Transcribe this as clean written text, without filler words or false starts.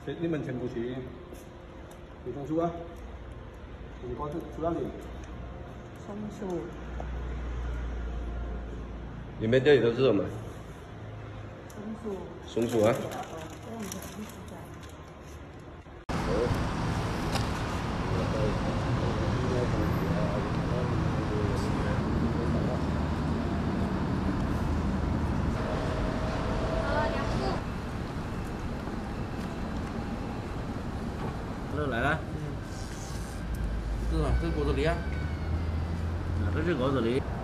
你们全部去松鼠啊，你搞出哪里？ 松鼠。 你们这里都是什么？松鼠啊。 来了，这是果子狸啊，这是果子狸。